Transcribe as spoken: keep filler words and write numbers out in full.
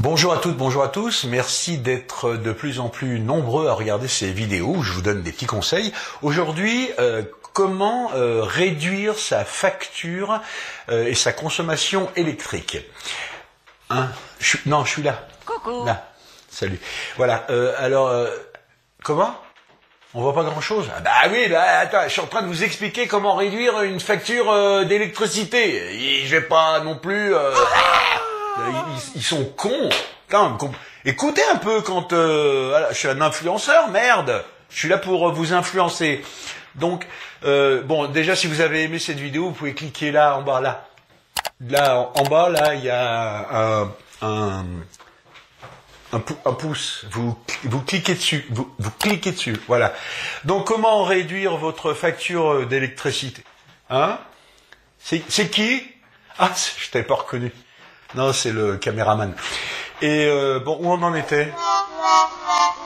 Bonjour à toutes, bonjour à tous. Merci d'être de plus en plus nombreux à regarder ces vidéos où je vous donne des petits conseils. Aujourd'hui, euh, comment euh, réduire sa facture euh, et sa consommation électrique. Hein je suis, non, je suis là. Coucou. Là. Salut. Voilà. Euh, alors, euh, comment ? On voit pas grand-chose. Ah bah oui, là, attends, je suis en train de vous expliquer comment réduire une facture euh, d'électricité. Et je vais pas non plus... Euh, ils, ils sont cons. Putain, écoutez un peu quand... Euh, voilà, je suis un influenceur, merde. Je suis là pour euh, vous influencer. Donc, euh, bon, déjà, si vous avez aimé cette vidéo, vous pouvez cliquer là, en bas, là. Là, en, en bas, là, il y a un... un Un, pou un pouce, vous, vous cliquez dessus, vous, vous cliquez dessus, voilà. Donc comment réduire votre facture d'électricité? Hein? C'est qui? Ah, je t'avais pas reconnu. Non, c'est le caméraman. Et euh, bon, où on en était?